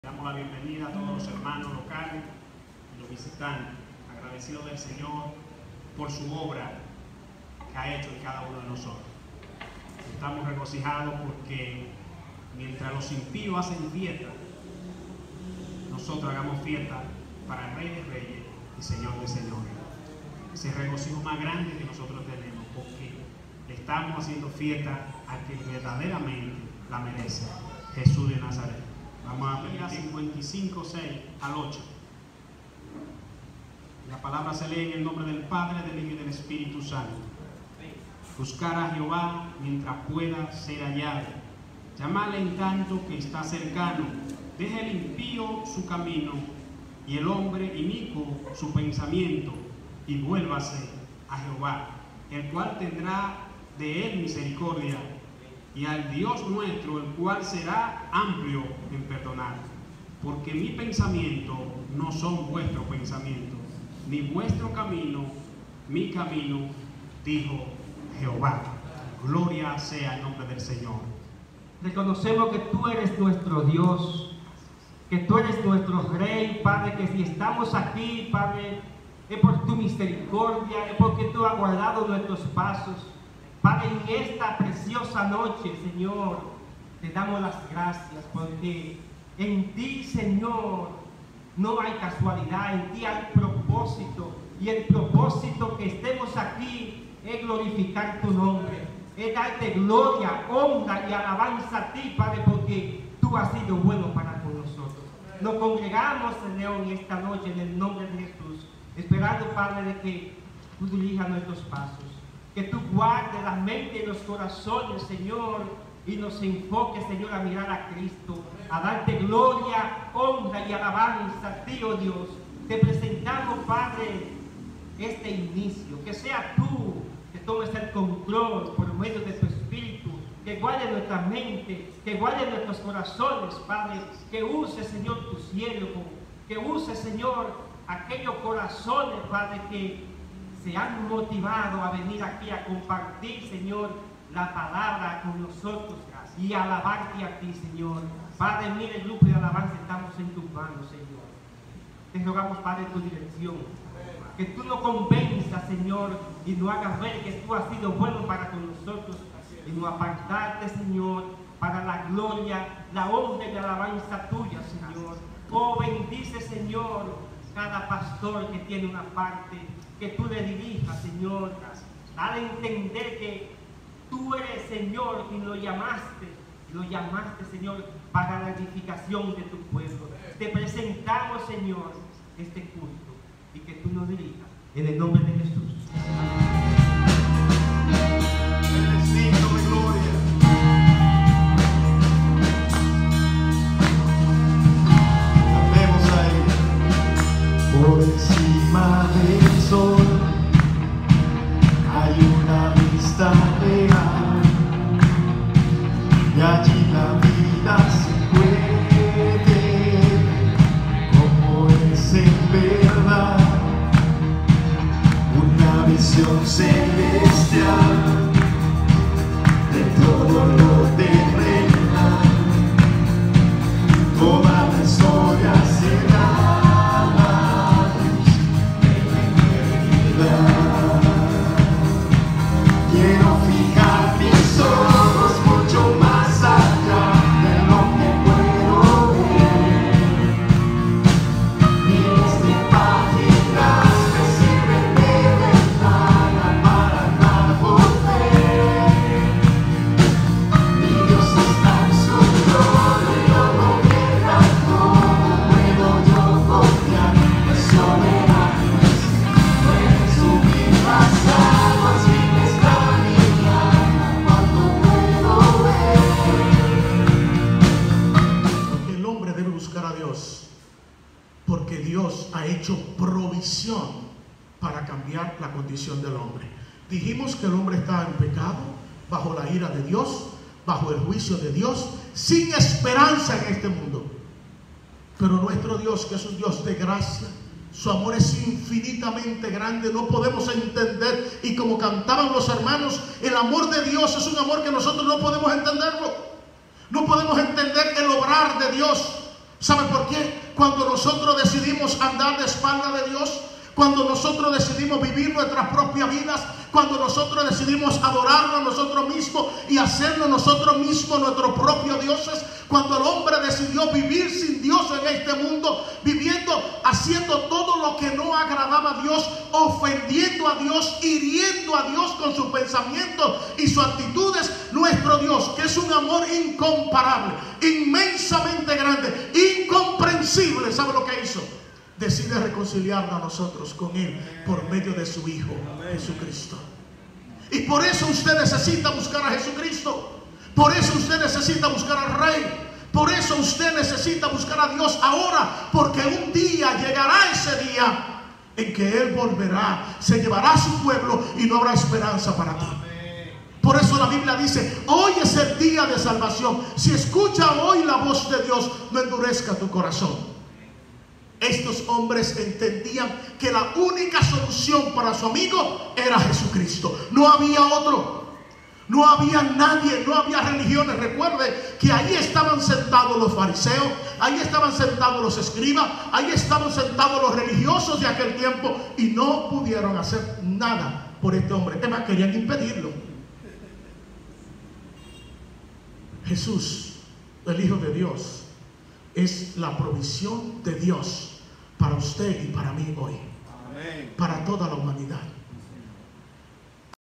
Damos la bienvenida a todos los hermanos locales y los visitantes, agradecidos del Señor por su obra que ha hecho en cada uno de nosotros. Estamos regocijados porque mientras los impíos hacen fiesta, nosotros hagamos fiesta para el Rey de Reyes y Señor de Señores. Ese regocijo más grande que nosotros tenemos, porque le estamos haciendo fiesta a quien verdaderamente la merece, Jesús de Nazaret. Vamos a ver 55, 6 al 8. La palabra se lee en el nombre del Padre, del Hijo y del Espíritu Santo. Buscar a Jehová mientras pueda ser hallado. Llamarle en tanto que está cercano. Deje el impío su camino y el hombre inicuo su pensamiento, y vuélvase a Jehová, el cual tendrá de él misericordia, y al Dios nuestro, el cual será amplio en perdonar. Porque mi pensamiento no son vuestros pensamientos, ni vuestro camino mi camino, dijo Jehová. Gloria sea el nombre del Señor. Reconocemos que tú eres nuestro Dios, que tú eres nuestro Rey, Padre, que si estamos aquí, Padre, es por tu misericordia, es porque tú has guardado nuestros pasos. Padre, en esta preciosa noche, Señor, te damos las gracias porque en ti, Señor, no hay casualidad, en ti hay propósito, y el propósito que estemos aquí es glorificar tu nombre, es darte gloria, honra y alabanza a ti, Padre, porque tú has sido bueno para con nosotros. Nos congregamos, Señor, en esta noche en el nombre de Jesús, esperando, Padre, de que tú dirijas nuestros pasos, que tú guardes la mente y los corazones, Señor, y nos enfoques, Señor, a mirar a Cristo, a darte gloria, honra y alabanza a ti, oh Dios. Te presentamos, Padre, este inicio, que sea tú que tomes el control por medio de tu Espíritu, que guarde nuestra mente, que guarde nuestros corazones, Padre, que use, Señor, tu siervo, que use, Señor, aquellos corazones, Padre, que se han motivado a venir aquí a compartir, Señor, la palabra con nosotros y alabarte a ti, Señor. Padre, mire, el grupo de alabanza estamos en tus manos, Señor. Te rogamos, Padre, tu dirección. Que tú nos convenzas, Señor, y nos hagas ver que tú has sido bueno para con nosotros, y nos apartarte, Señor, para la gloria, la honra y la alabanza tuya, Señor. Oh, bendice, Señor, cada pastor que tiene una parte, que tú le dirijas, Señor. Dale a entender que tú eres, Señor, quien lo llamaste, Señor, para la edificación de tu pueblo. Te presentamos, Señor, este culto, y que tú nos dirijas, en el nombre de Jesús. Él es digno de gloria. Cantemos a Él. Por encima del sol hay una vista real, y allí la vida se puede como es en verdad, una visión celestial de todo lo terrenal. Toda la historia será quiero fijar mis ojos mucho más allá de lo que puedo ver. Miles de páginas me sirven de ventana para andar por fe. Mi Dios está en su trono y lo gobierna todo. Puedo yo confiar en soberano es. Puede subir las aguas y el hombre debe buscar a Dios, porque Dios ha hecho provisión para cambiar la condición del hombre. Dijimos que el hombre está en pecado, bajo la ira de Dios, bajo el juicio de Dios, sin esperanza en este mundo. Pero nuestro Dios, que es un Dios de gracia, su amor es infinitamente grande, no podemos entender, y como cantaban los hermanos, el amor de Dios es un amor que nosotros no podemos entenderlo. No podemos entender el obrar de Dios, ¿Sabe por qué? Cuando nosotros decidimos andar de espalda de Dios, cuando nosotros decidimos vivir nuestras propias vidas, cuando nosotros decidimos adorarnos a nosotros mismos y hacernos nosotros mismos nuestros propios dioses, cuando el hombre decidió vivir sin Dios en este mundo, viviendo, haciendo todo lo que no agradaba a Dios, ofendiendo a Dios, hiriendo a Dios con sus pensamientos y sus actitudes, nuestro Dios, que es un amor incomparable, inmensamente grande, incomprensible, ¿sabe lo que hizo? Decide reconciliarnos a nosotros con Él por medio de su Hijo Jesucristo. Y por eso usted necesita buscar a Jesucristo. Por eso usted necesita buscar al Rey. Por eso usted necesita buscar a Dios ahora, porque un día llegará ese día en que Él volverá, se llevará a su pueblo y no habrá esperanza para ti. Por eso la Biblia dice: hoy es el día de salvación. Si escucha hoy la voz de Dios, no endurezca tu corazón. Estos hombres entendían que la única solución para su amigo era Jesucristo. No había otro. No había nadie, no había religiones. Recuerde que ahí estaban sentados los fariseos, ahí estaban sentados los escribas, ahí estaban sentados los religiosos de aquel tiempo, y no pudieron hacer nada por este hombre. Además, querían impedirlo. Jesús, el Hijo de Dios, es la provisión de Dios para usted y para mí hoy. Amén. Para toda la humanidad.